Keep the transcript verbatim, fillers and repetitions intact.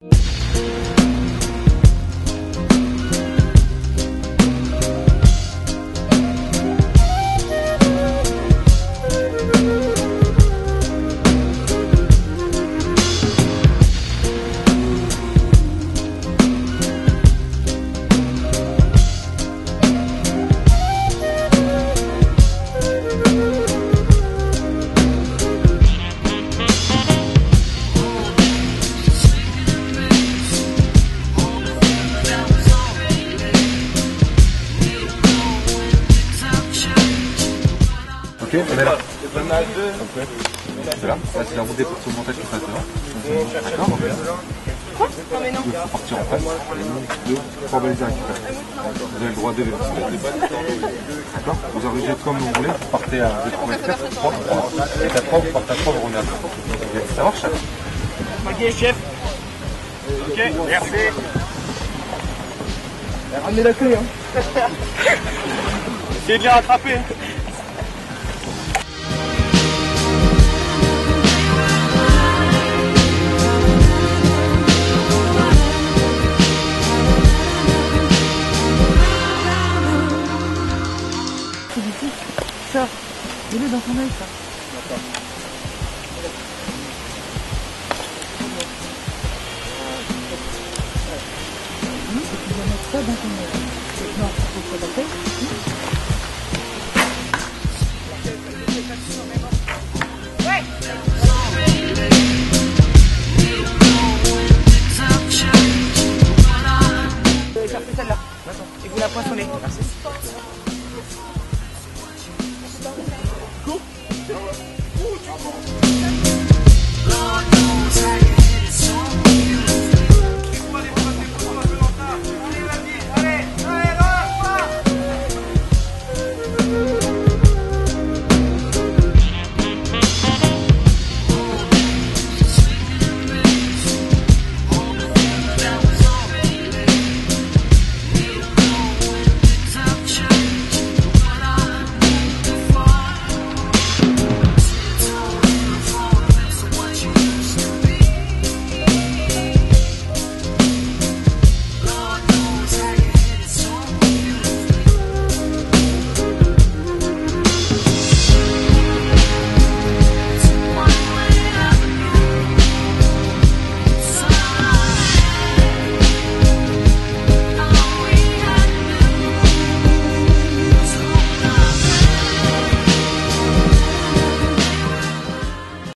Ok, on est là. C'est là. Là, c'est la route des portes au montage qui passe devant. D'accord, donc là. Quoi? Non mais non. Il faut partir en face. Et nous, deux, trois balises à récupérer. Vous avez le droit de vélo. D'accord? Vous enregistrez comme vous voulez. Vous partez à deux, trois, quatre, trois, trois. Et à trois, vous partez à trois, vous revenez à trois. Ça marche, ça? Ok, chef. Ok, merci. Ramenez la clé, hein. Essayez de les rattraper. Ça, mets-le dans ton œil, ça. D'accord. Oui, c'est que tu dois mettre ça dans ton œil.